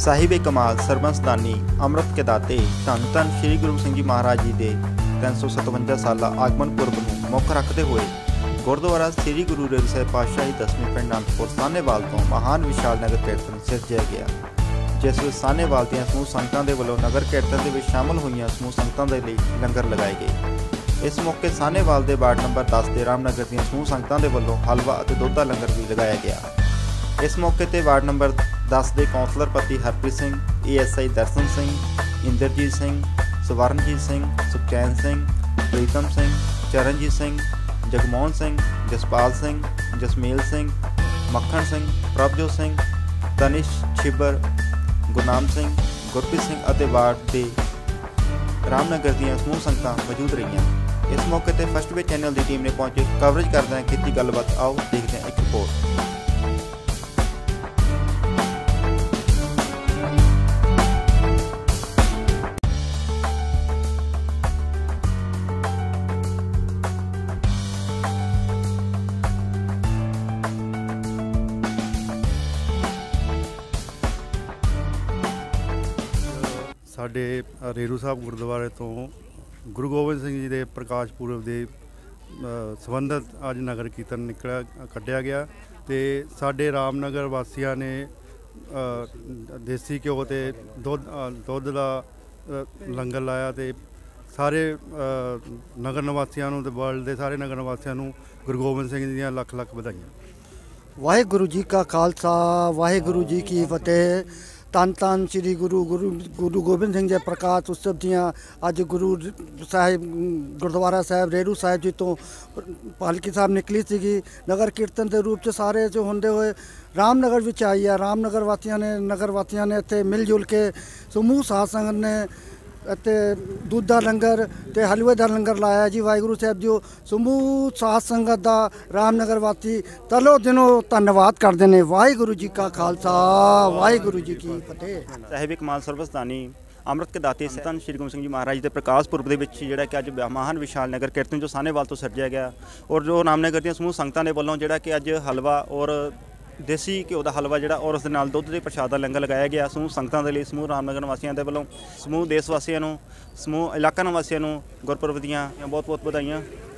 साहिब कमाल सरबंसदानी अमृत के दाते धन धन श्री गुरु सिंह जी महाराज जी के 357 साला आगमन पुरब को मुख रखते हुए गुरुद्वारा श्री गुरु रेरू साहिब पातशाही 10वीं पिंड आनंदपुर साहनेवाल तो महान विशाल नगर कीर्तन सिरजिया गया, जिस में साहनेवाल ਦੀਆਂ समूह संगतां दे वल्लों नगर कीर्तन दे विच शामिल होईयां समूह संगतां दे लई लंगर लगाए गए। इस मौके साहनेवाल के वार्ड नंबर 10 के रामनगर ਦੀਆਂ समूह संगतां दे वल्लों हलवा और दुध का लंगर भी लगाया गया। इस मौके पर वार्ड नंबर 10 के कौंसलर पति हरप्रीत सिंह, ASI दर्शन सिंह, इंद्रजीत सिंह, सवरणजीत सिंह, सुखचैन सिंह, प्रीतम सिंह, चरणजीत सिंह, जगमोहन सिंह, जसपाल सिंह, जसमेल सिंह, मक्खन सिंह, प्रभजोत सिंह, तनिश छिबर, गुरनाम सिंह, गुरप्रीत सिंह और वार्ड के रामनगर ਦੀਆਂ समूह संगतां मौजूद रही। इस मौके पर फर्स्ट वे चैनल की टीम ने पहुंचे कवरेज करदे की गलबात। आओ देखते हैं एक रिपोर्ट। साडे रेरू साहब गुरुद्वारे तो गुरु गोबिंद सिंह जी के प्रकाश पुरब के संबंधित अज नगर कीर्तन निकलिया कढ़िया गया तो साडे रामनगर वासियों ने देसी घ्यो ते दुध का लंगर लाया तो सारे नगर निवासियों ते वर्ल्ड के सारे नगर निवासियों गुरु गोबिंद सिंह जी दी लख लख बधाइयां। वाहिगुरु जी का खालसा वाहिगुरु जी की फतेह। धन धन श्री गुरु गोबिंद सिंह जी प्रकाश उत्सव दियाँ अज गुरु साहिब गुरुद्वारा साहिब रेरू साहिब जी तो पालकी साहब निकली सी नगर कीर्तन के रूप से सारे जो होंदे हुए रामनगर विच आई है। रामनगर वासियों ने इत्थे मिलजुल के समूह साध संगत ने इत्थे दूध का लंगर ते हलवे का लंगर लाया जी। वाहिगुरु साहब जी समूह साध संगत का रामनगर वासी तलो दिनों धन्यवाद करते हैं। वाहिगुरु जी का खालसा वाहिगुरु जी की फतेह। साहिब कमाल सरबंसदानी अमृत के दाते धन श्री गुरु सिंह जी महाराज के प्रकाश पुरब के जोड़ा कि अज महान विशाल नगर कीर्तन जो साहनेवाल तो सिरजिया गया और जो रामनगर दी समूह संगतां दे वल्लों जोड़ा कि अज हलवा और देसी घ्यो का हलवा जोड़ा और उस दुध के प्रसाद का लंगर लगाया गया। समूह संगतां दे लई समूह रामनगर वासियों के वल्लों समूह देश वासियों समूह इलाका निवासियों गुरपुरब दीआं बहुत बहुत बधाइयां।